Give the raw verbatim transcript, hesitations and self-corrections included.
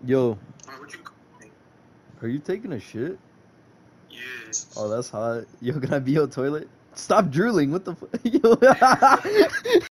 Yo, Alright, what you call me? are you taking a shit? Yes. Oh, that's hot. Yo, can I be your toilet? Stop drooling. What the fuck?